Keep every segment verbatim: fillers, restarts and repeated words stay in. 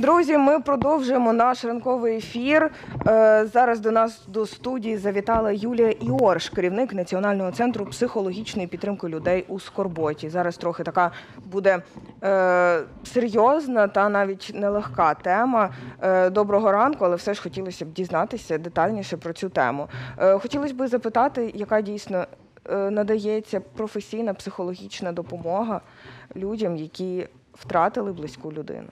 Друзі, ми продовжуємо наш ранковий ефір. Зараз до нас до студії завітала Юлія Іорш, керівник Національного центру психологічної підтримки людей у скорботі. Зараз трохи така буде е, серйозна та навіть нелегка тема. Е, доброго ранку, але все ж хотілося б дізнатися детальніше про цю тему. Е, хотілося б запитати, яка дійсно е, надається професійна психологічна допомога людям, які втратили близьку людину.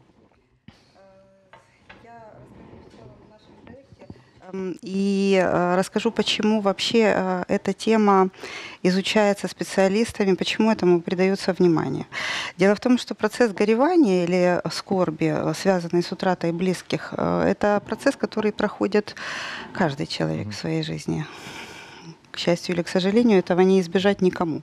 И расскажу, почему вообще эта тема изучается специалистами, почему этому придается внимание. Дело в том, что процесс горевания или скорби, связанный с утратой близких, это процесс, который проходит каждый человек в своей жизни. К счастью или к сожалению, этого не избежать никому.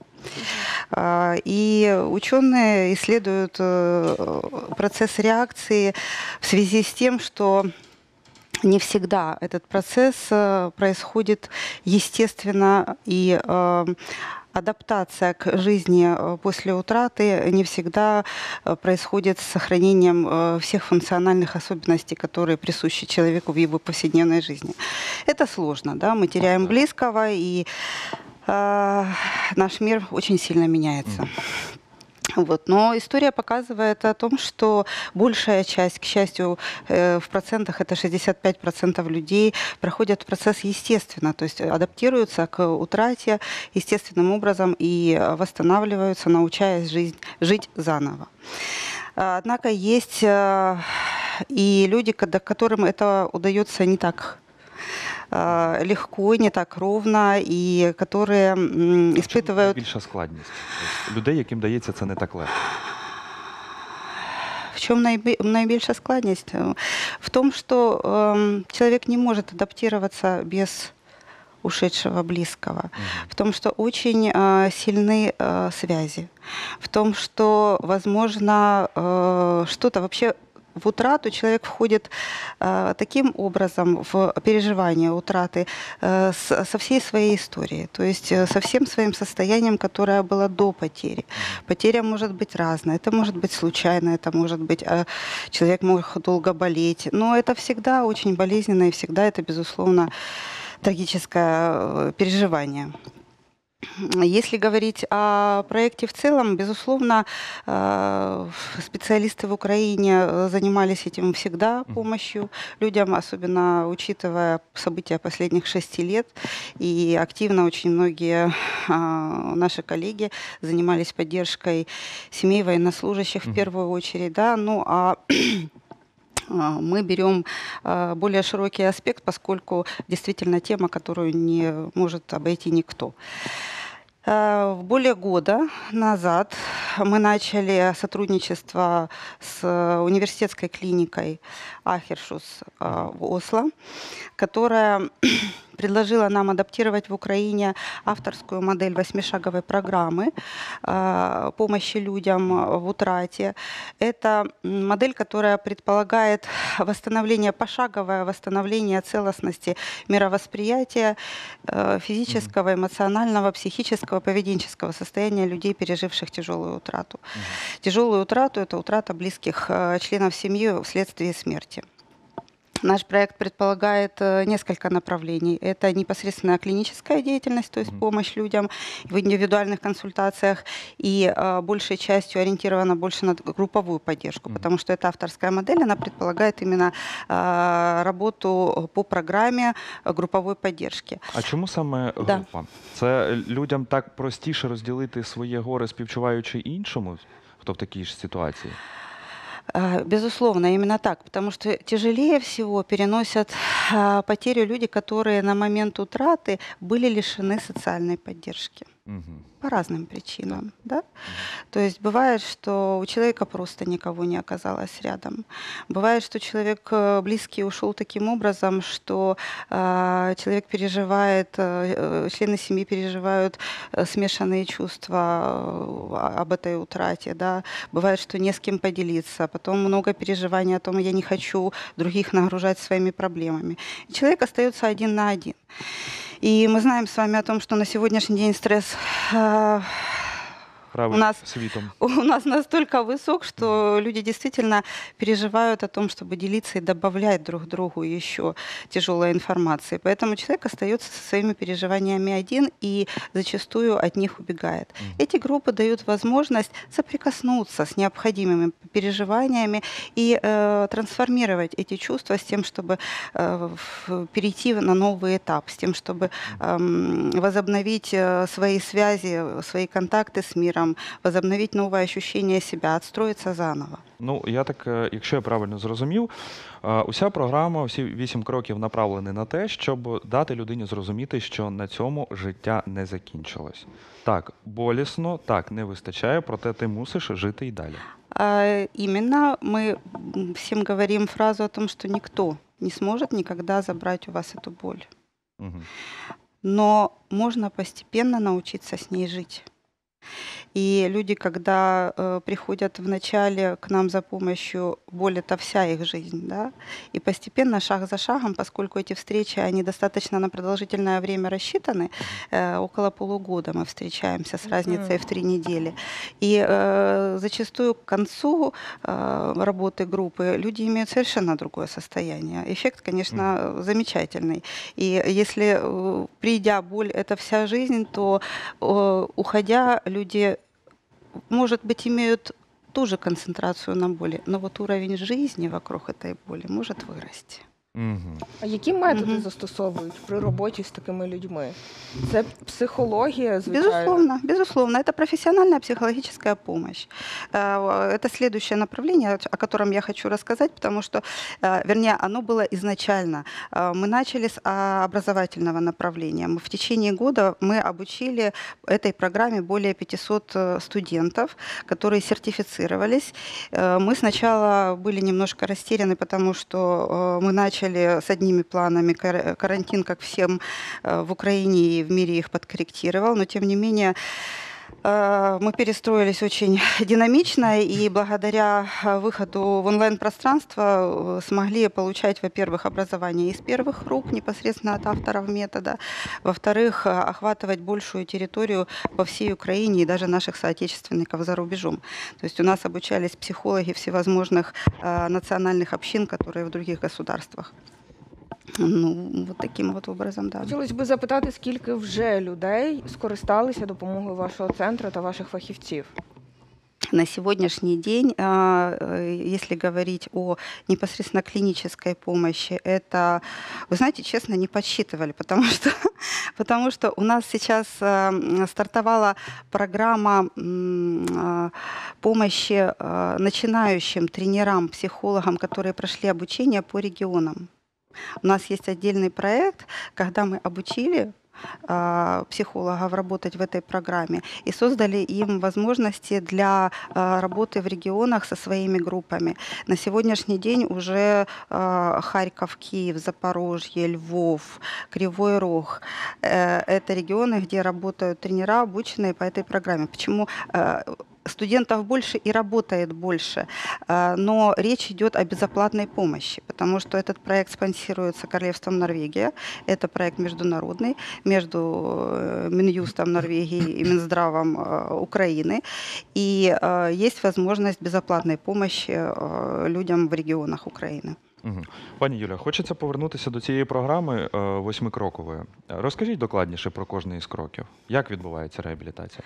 И ученые исследуют процесс реакции в связи с тем, что не всегда этот процесс происходит естественно, и э, адаптация к жизни после утраты не всегда происходит с сохранением всех функциональных особенностей, которые присущи человеку в его повседневной жизни. Это сложно, да? Мы теряем близкого, и э, наш мир очень сильно меняется. Вот. Но история показывает о том, что большая часть, к счастью, в процентах, это шестьдесят пять процентов людей, проходят процесс естественно, то есть адаптируются к утрате естественным образом и восстанавливаются, научаясь жизнь, жить заново. Однако есть и люди, которым это удается не так легко, не так ровно, і которые испытывают... Більша складність? Людей, яким дається це не так легко. В чем наибольшая складность? В том, что э, человек не может адаптироваться без ушедшего близкого. Mm-hmm. В том, что очень э, сильны э, связи. В том, что, возможно, э, что-то вообще... В утрату человек входит э, таким образом в переживание утраты э, с, со всей своей историей, то есть э, со всем своим состоянием, которое было до потери. Потеря может быть разная, это может быть случайно, это может быть э, человек мог долго болеть, но это всегда очень болезненно и всегда это, безусловно, трагическое переживание. Если говорить о проекте в целом, безусловно, специалисты в Украине занимались этим всегда, помощью людям, особенно учитывая события последних шести лет. И активно очень многие наши коллеги занимались поддержкой семей военнослужащих в первую очередь. Да? Ну, а мы берем более широкий аспект, поскольку действительно тема, которую не может обойти никто. Более года назад мы начали сотрудничество с университетской клиникой Ахершус в Осло, которая предложила нам адаптировать в Украине авторскую модель восьмишаговой программы э, помощи людям в утрате. Это модель, которая предполагает восстановление, пошаговое восстановление целостности мировосприятия э, физического, эмоционального, психического, поведенческого состояния людей, переживших тяжелую утрату. Mm-hmm. Тяжелую утрату – это утрата близких э, членов семьи вследствие смерти. Наш проект предполагает несколько направлений. Это непосредственная клиническая деятельность, то есть помощь людям в индивидуальных консультациях, и э, большей частью ориентирована больше на групповую поддержку, потому что эта авторская модель, она предполагает именно э, работу по программе групповой поддержки. А чому саме група? Да. Це людям так простіше розділити своє горе, співчуваючи іншому, хто в такій ж ситуації? Безусловно, именно так, потому что тяжелее всего переносят потерю люди, которые на момент утраты были лишены социальной поддержки. Угу. По разным причинам. Да? Угу. То есть бывает, что у человека просто никого не оказалось рядом. Бывает, что человек близкий ушел таким образом, что э, человек переживает, э, члены семьи переживают э, смешанные чувства об этой утрате. Да? Бывает, что не с кем поделиться. Потом много переживаний о том, я не хочу других нагружать своими проблемами. И человек остается один на один. И мы знаем с вами о том, что на сегодняшний день стресс э, править У нас світом? у нас настолько высок, что люди действительно переживают о том, чтобы делиться и добавлять друг другу еще тяжелой информации. Поэтому человек остается со своими переживаниями один и зачастую от них убегает. Эти группы дают возможность соприкоснуться с необходимыми переживаниями и э, трансформировать эти чувства с тем, чтобы э, в- перейти на новый этап, с тем, чтобы эм, возобновить э, свои связи, свои контакты с миром, возобновить новое ощущение себя, отстроиться заново. Ну, я так, е, якщо я правильно зрозумів, е, уся програма, всі вісім кроків направлені на те, щоб дати людині зрозуміти, що на цьому життя не закінчилось. Так, болісно, так, не вистачає, проте ти мусиш жити і далі. А именно мы м, всем говорим фразу о том, что никто не сможет никогда забрать у вас эту боль. Угу. Но можно постепенно научиться с ней жить. И люди, когда э, приходят вначале к нам за помощью, боль — это вся их жизнь, да, и постепенно, шаг за шагом, поскольку эти встречи, они достаточно на продолжительное время рассчитаны, э, около полугода мы встречаемся с разницей в три недели, и э, зачастую к концу э, работы группы люди имеют совершенно другое состояние. Эффект, конечно, замечательный. И если, э, придя, боль — это вся жизнь, то э, уходя, люди, может быть, имеют ту же концентрацию на боли, но вот уровень жизни вокруг этой боли может вырасти. Угу. А які методи Мгм. застосовують при роботі з такими людьми? Це психологія, звичайно? Безусловно, безусловно, это профессиональная психологическая помощь. Э, Это следующее направление, о котором я хочу рассказать, потому что, э, вернее, оно было изначально. Э, Мы начали с а, образовательного направления. Мы в течение года мы обучили этой программе более пятисот э, студентов, которые сертифицировались. Э, Мы сначала были немножко растеряны, потому что э, мы начали с одними планами. Кар- Карантин, как всем э, в Украине и в мире, их подкорректировал, но тем не менее э, мы перестроились очень динамично и благодаря э, выходу в онлайн-пространство э, смогли получать, во-первых, образование из первых рук, непосредственно от авторов метода, во-вторых, э, охватывать большую территорию по всей Украине и даже наших соотечественников за рубежом. То есть у нас обучались психологи всевозможных э, национальных общин, которые в других государствах. Ну, вот таким вот образом, да. Хотілося б запитати, скільки вже людей скористалися допомогою вашого центру та ваших фахівців? На сегодняшний день, а, э, если говорить о непосредственно клинической помощи, это, вы знаете, честно, не подсчитывали, потому что, потому что у нас сейчас а, м, стартовала программа м, а, помощи а, начинающим тренерам, психологам, которые прошли обучение по регионам. У нас есть отдельный проект, когда мы обучили а, психологов работать в этой программе и создали им возможности для а, работы в регионах со своими группами. На сегодняшний день уже а, Харьков, Киев, Запорожье, Львов, Кривой Рог э, — это регионы, где работают тренера, обученные по этой программе. Почему э, студентов больше и работает больше, э, но речь идет о безоплатной помощи, потому что этот проект спонсируется Королевством Норвегия, это проект международный между э, Минюстом Норвегии и Минздравом э, Украины, и э, есть возможность безоплатной помощи э, людям в регионах Украины. Угу. Пані Юля, хочеться повернутися до цієї програми е, восьмикрокової. Розкажіть докладніше про кожний із кроків. Як відбувається реабілітація?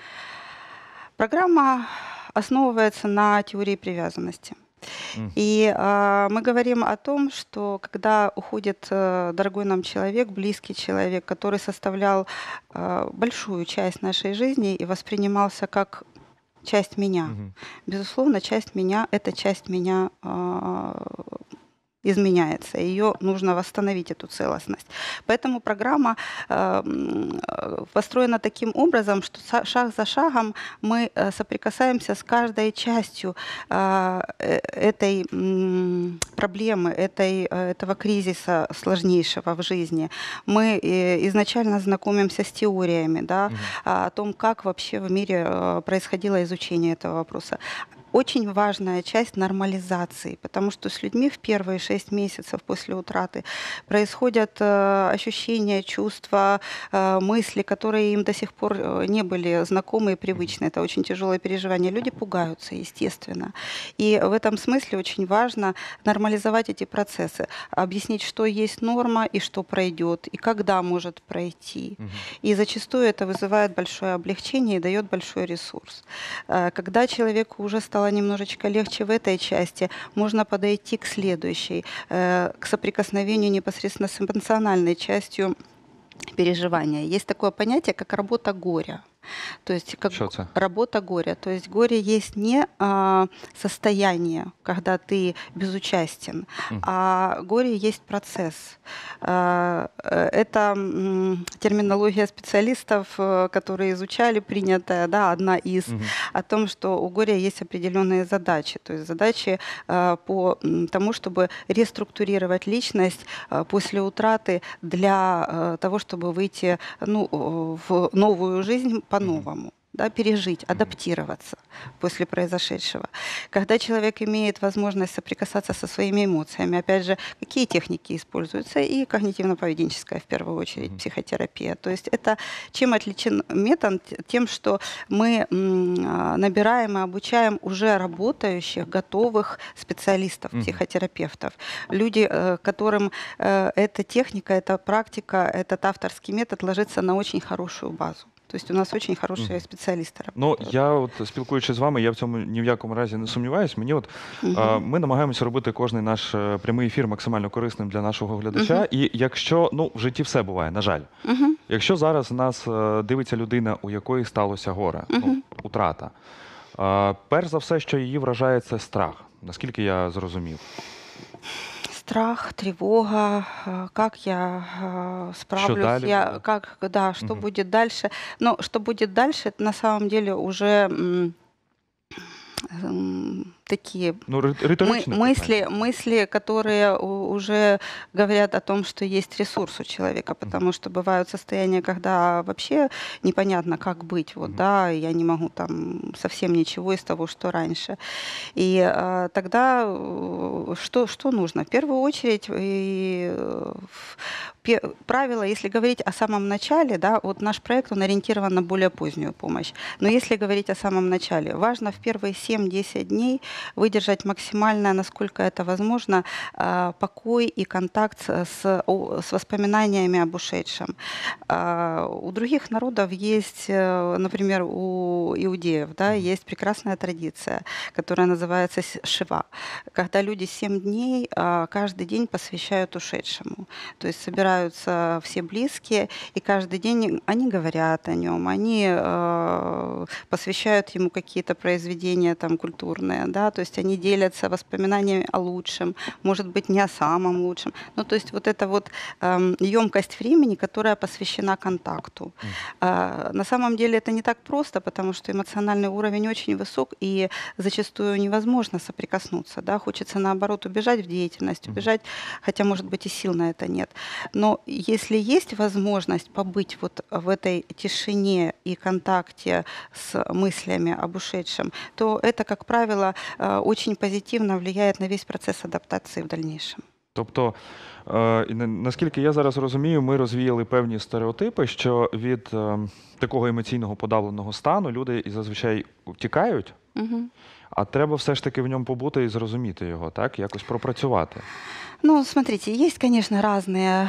Программа основывается на теории привязанности. Мгм. И э, мы говорим о том, что когда уходит э, дорогой нам человек, близкий человек, который составлял э, большую часть нашей жизни и воспринимался как часть меня, Мгм. безусловно, часть меня, эта часть меня э, изменяется, ее нужно восстановить, эту целостность. Поэтому программа э, м, э, построена таким образом, что са- шаг за шагом мы э, соприкасаемся с каждой частью э, э, этой м, проблемы, этой, э, этого кризиса сложнейшего в жизни. Мы э, изначально знакомимся с теориями, да, Мгм. о том, как вообще в мире э, происходило изучение этого вопроса. очень важная часть нормализации, потому что с людьми в первые шесть месяцев после утраты происходят э, ощущения, чувства, э, мысли, которые им до сих пор э, не были знакомы и привычны. Это очень тяжелое переживание. Люди пугаются, естественно. И в этом смысле очень важно нормализовать эти процессы, объяснить, что есть норма и что пройдет, и когда может пройти. Мгм. И зачастую это вызывает большое облегчение и дает большой ресурс. Э, Когда человеку уже стало немножечко легче в этой части, можно подойти к следующей, э, к соприкосновению непосредственно с эмоциональной частью переживания. Есть такое понятие, как работа горя. То есть как Що це? работа горя. То есть горе есть не а, состояние, когда ты безучастен, Мгм. а горе есть процесс. А, э, Это м, терминология специалистов, э, которые изучали, принятая, да, одна из, Мгм. о том, что у горя есть определенные задачи. То есть задачи э, по м, тому, чтобы реструктурировать личность э, после утраты для э, того, чтобы выйти, ну, э, в новую жизнь по-новому. Да, пережить, адаптироваться после произошедшего. Когда человек имеет возможность соприкасаться со своими эмоциями, опять же, какие техники используются? И когнитивно-поведенческая, в первую очередь, Мгм. психотерапия. То есть это чем отличен метод? Тем, что мы м, а, набираем и обучаем уже работающих, готовых специалистов, Мгм. психотерапевтов. Люди, э, которым э, эта техника, эта практика, этот авторский метод ложится на очень хорошую базу. То есть у нас очень хорошие Мгм. специалисты Ну, работают. я от спілкуючись з вами, я в цьому ні в якому разі не сумніваюсь. Мені от е, Мгм. ми намагаємося робити кожний наш е, прямий ефір максимально корисним для нашого глядача. Мгм. І якщо ну в житті все буває, на жаль, Мгм. якщо зараз нас е, дивиться людина, у якої сталося горе, ну Мгм. утрата, е, перш за все, що її вражає, це страх, наскільки я зрозумів. Страх, тревога, а, как я а, справлюсь, далі я, буде? как, да, что Мгм. будет дальше. Но что будет дальше, это на самом деле уже м, м, такие Ну, ри- Мы, риторичне мысли, питання. мысли, которые у- уже говорят о том, что есть ресурс у человека, потому что бывают состояния, когда вообще непонятно, как быть, вот, Мгм. да, я не могу там совсем ничего из того, что раньше. И э, тогда э, что, что нужно? В первую очередь, и, э, в- пе- правило, если говорить о самом начале, да, вот наш проект, он ориентирован на более позднюю помощь. Но если говорить о самом начале, важно в первые семь-десять дней выдержать максимально, насколько это возможно, а, покой и контакт с, с о- с воспоминаниями об ушедшем. А, У других народов есть, э, например, у иудеев, да, Мгм. есть прекрасная традиция, которая называется с- шива, когда люди семь дней а, каждый день посвящают ушедшему. То есть собираются все близкие, и каждый день они говорят о нем, они э, посвящают ему какие-то произведения там культурные, да, то есть они делятся воспоминаниями о лучшем, может быть, не о самом лучшем. Ну, то есть вот эта вот емкость времени, которая посвящена контакту. Мгм. А, На самом деле это не так просто, потому что эмоциональный уровень очень высок, и зачастую невозможно соприкоснуться. Да? Хочется, наоборот, убежать в деятельность, Мгм. убежать, хотя, может быть, и сил на это нет. Но если есть возможность побыть вот в этой тишине и контакте с мыслями об ушедшем, то это, как правило, э, очень позитивно влияет на весь процесс адаптации в дальнейшем. Тобто, е, і на- наскільки я зараз розумію, ми розвіяли певні стереотипи, що від е, такого емоційного подавленого стану люди і зазвичай втікають, Мгм. а треба все ж таки в ньому побути і зрозуміти його, так? Якось пропрацювати. Ну, смотрите, есть, конечно, разные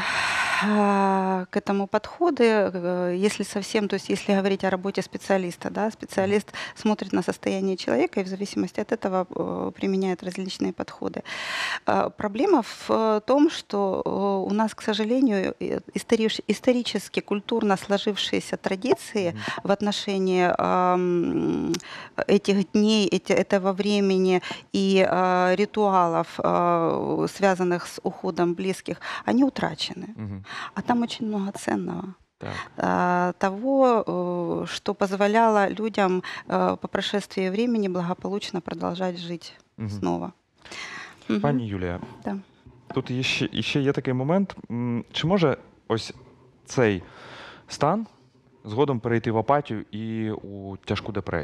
а, к этому подходы. Э, Если совсем, то есть если говорить о работе специалиста, да, специалист смотрит на состояние человека и в зависимости от этого э, применяет различные подходы. А, Проблема в э, том, что э, у нас, к сожалению, э, историш- исторически, культурно сложившиеся традиции Мгм. в отношении ам, этих дней, эти- этого времени и а, ритуалов, а, связанных с уходом близких, они утрачены. Мгм. А там очень много ценного. Так. а, Того, э, что позволяло людям э, по прошествии времени благополучно продолжать жить Мгм. снова. Мгм. Пані Юлія, Да. тут є ще, і ще є такий момент. М, Чи може ось цей стан згодом перейти в апатію і у тяжку депресію?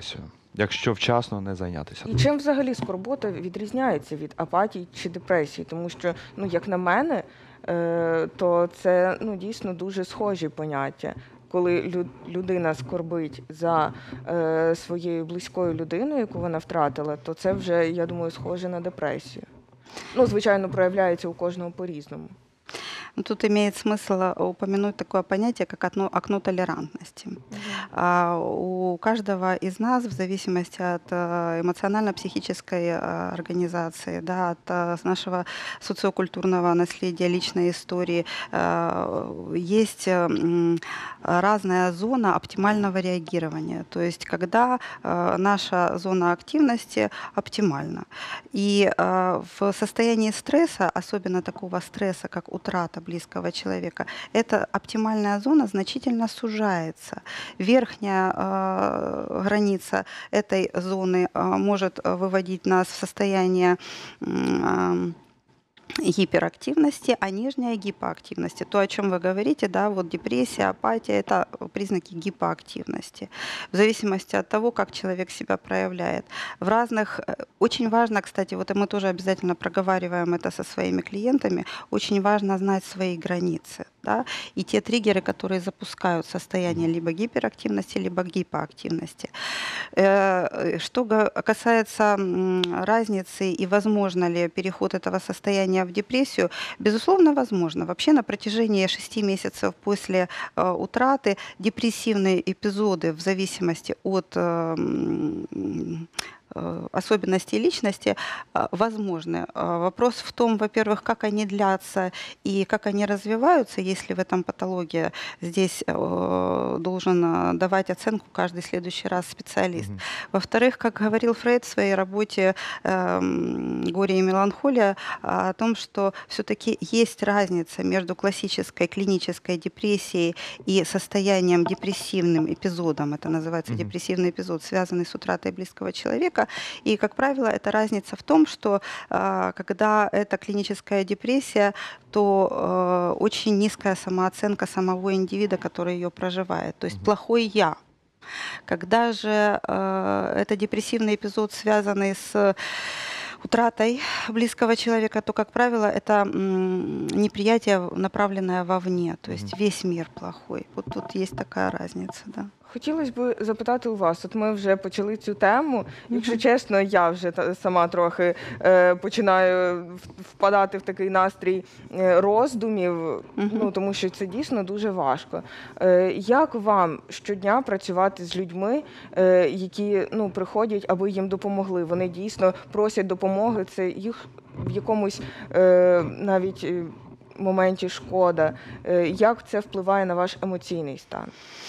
якщо вчасно не зайнятися. І чим взагалі скорбота відрізняється від апатії чи депресії? Тому що, ну, як на мене, е, то це, ну, дійсно дуже схожі поняття. Коли лю- людина скорбить за е, своєю близькою людиною, яку вона втратила, то це вже, я думаю, схоже на депресію. Ну, звичайно, проявляється у кожного по-різному. Ну, тут имеет смысл упомянуть такое понятие, как окно, окно толерантности. А, у каждого из нас, в зависимости от э, эмоционально-психической э, организации, да, от э, нашего социокультурного наследия, личной истории, э, есть э, м, разная зона оптимального реагирования. То есть когда э, наша зона активности оптимальна. И э, в состоянии стресса, особенно такого стресса, как утрата близкого человека, эта оптимальная зона значительно сужается. Верхняя э, граница этой зоны э, может выводить нас в состояние э, гиперактивности, а нижняя гипоактивности. То, о чем вы говорите, да, вот депрессия, апатия, это признаки гипоактивности. В зависимости от того, как человек себя проявляет. В разных, очень важно, кстати, вот и мы тоже обязательно проговариваем это со своими клиентами, очень важно знать свои границы. Да, и те триггеры, которые запускают состояние либо гиперактивности, либо гипоактивности. Что касается разницы и возможно ли переход этого состояния в депрессию, безусловно, возможно. Вообще на протяжении шести месяцев после утраты депрессивные эпизоды в зависимости от особенностей личности возможны. Вопрос в том, во-первых, как они длятся и как они развиваются, если в этом патология. Здесь должен давать оценку каждый следующий раз специалист. Mm-hmm. Во-вторых, как говорил Фрейд в своей работе «Горе и меланхолия», о том, что все-таки есть разница между классической клинической депрессией и состоянием депрессивным эпизодом, это называется mm-hmm. депрессивный эпизод, связанный с утратой близкого человека. И, как правило, эта разница в том, что когда это клиническая депрессия, то очень низкая самооценка самого индивида, который ее проживает, то есть mm-hmm. плохой «я». Когда же это депрессивный эпизод, связанный с утратой близкого человека, то, как правило, это неприятие, направленное вовне, то есть mm-hmm. весь мир плохой. Вот тут есть такая разница, да. Хотілося б запитати у вас, от ми вже почали цю тему, якщо mm-hmm. чесно, я вже та, сама трохи е, починаю впадати в такий настрій е, роздумів, mm-hmm. ну, тому що це дійсно дуже важко. Е, як вам щодня працювати з людьми, е, які, ну, приходять, аби їм допомогли? Вони дійсно просять допомоги, це їх в якомусь е, навіть е, моменті шкода. Е, як це впливає на ваш емоційний стан?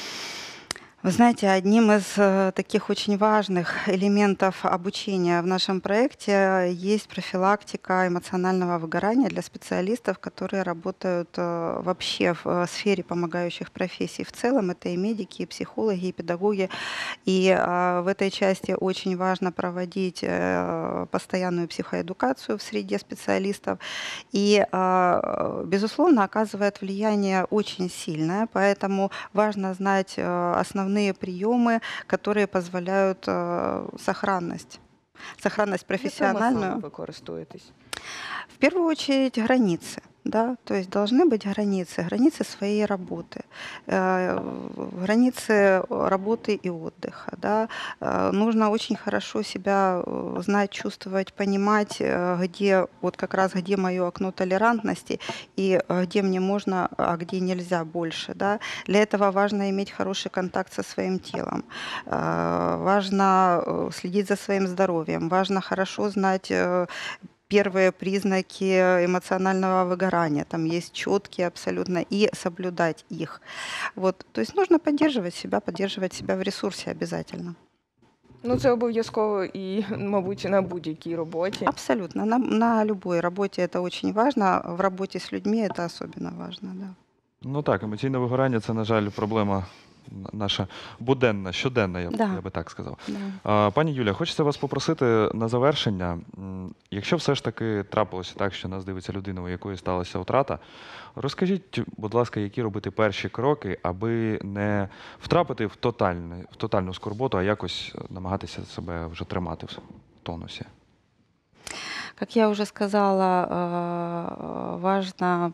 Вы знаете, одним из таких очень важных элементов обучения в нашем проекте есть профилактика эмоционального выгорания для специалистов, которые работают вообще в сфере помогающих профессий в целом. Это и медики, и психологи, и педагоги. И в этой части очень важно проводить постоянную психоэдукацию в среде специалистов. И, безусловно, оказывает влияние очень сильное, поэтому важно знать основные приемы, которые позволяют э, сохранность, сохранность профессиональную. Вы користуетесь? В первую очередь границы. Да, то есть должны быть границы, границы своей работы, э, границы работы и отдыха. Да. Э, нужно очень хорошо себя знать, чувствовать, понимать, где вот как раз где мое окно толерантности и где мне можно, а где нельзя больше. Да. Для этого важно иметь хороший контакт со своим телом, э, важно следить за своим здоровьем, важно хорошо знать первые признаки эмоционального выгорания, там есть четкие абсолютно, и соблюдать их. Вот. То есть нужно поддерживать себя, поддерживать себя в ресурсе обязательно. Ну, це обов'язково і, мабуть, на будь-якій роботі. Абсолютно. На, на любой работе это очень важно, в работе с людьми это особенно важно, да. Ну так, емоційне вигорання – це, на жаль, проблема наша буденна, щоденна, я, б- Да. я би так сказав. Да. А, Пані Юля, хочеться вас попросити на завершення, м, якщо все ж таки трапилося так, що нас дивиться людина, у якої сталася втрата, розкажіть, будь ласка, які робити перші кроки, аби не втрапити в, тотальне, в тотальну скорботу, а якось намагатися себе вже тримати в тонусі? Как я уже сказала, э, важно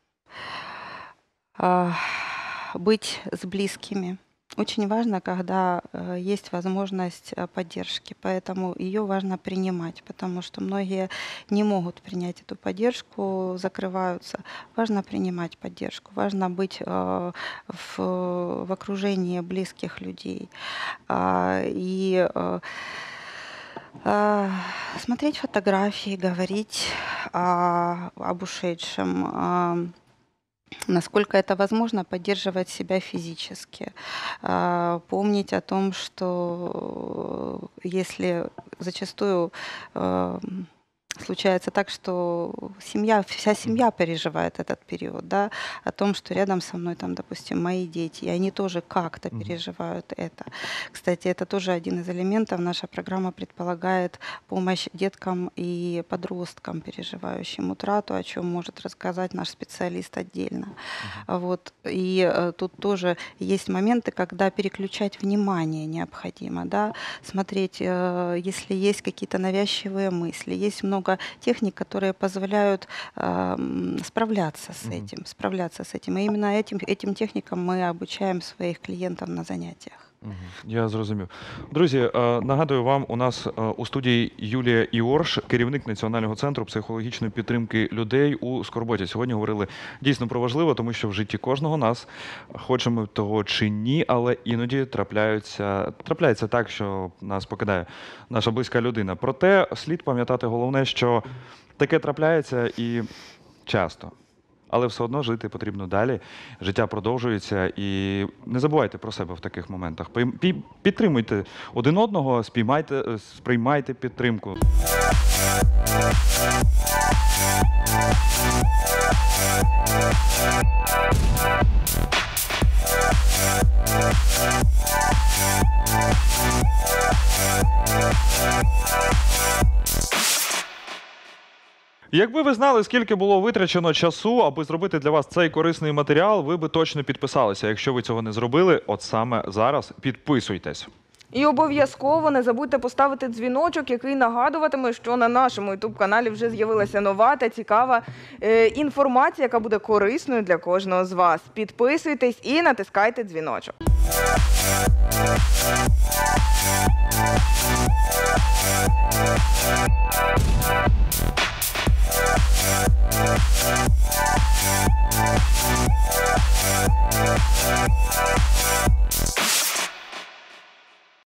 э, быть с близкими. Очень важно, когда э, есть возможность э, поддержки, поэтому ее важно принимать, потому что многие не могут принять эту поддержку, закрываются. Важно принимать поддержку, важно быть э, в, в окружении близких людей. А, и э, а, смотреть фотографии, говорить а, об ушедшем, а, насколько это возможно, поддерживать себя физически, а, помнить о том, что если зачастую а, случается так, что семья, вся семья переживает этот период, да, о том, что рядом со мной, там, допустим, мои дети, и они тоже как-то Мгм. переживают это. Кстати, это тоже один из элементов. Наша программа предполагает помощь деткам и подросткам, переживающим утрату, о чем может рассказать наш специалист отдельно. А Вот. И э, тут тоже есть моменты, когда переключать внимание необходимо, да, смотреть, э, если есть какие-то навязчивые мысли, есть много техник, которые позволяют эм, справляться с Мгм. этим, справляться с этим. И именно этим, этим техникам мы обучаем своих клиентов на занятиях. Мгм. Я зрозумів. Друзі, е, нагадую вам, у нас е, у студії Юлія Іорш, керівник Національного центру психологічної підтримки людей у скорботі. Сьогодні говорили дійсно про важливе, тому що в житті кожного нас, хочемо того чи ні, але іноді трапляються, трапляється так, що нас покидає наша близька людина. Проте слід пам'ятати головне, що таке трапляється і часто. Але все одно жити потрібно далі. Життя продовжується. І не забувайте про себе в таких моментах. Пий- пі- Підтримуйте один одного, спіймайте, е, сприймайте підтримку. Якби ви знали, скільки було витрачено часу, аби зробити для вас цей корисний матеріал, ви би точно підписалися. Якщо ви цього не зробили, от саме зараз підписуйтесь. І обов'язково не забудьте поставити дзвіночок, який нагадуватиме, що на нашому ютуб-каналі вже з'явилася нова та цікава е, інформація, яка буде корисною для кожного з вас. Підписуйтесь і натискайте дзвіночок.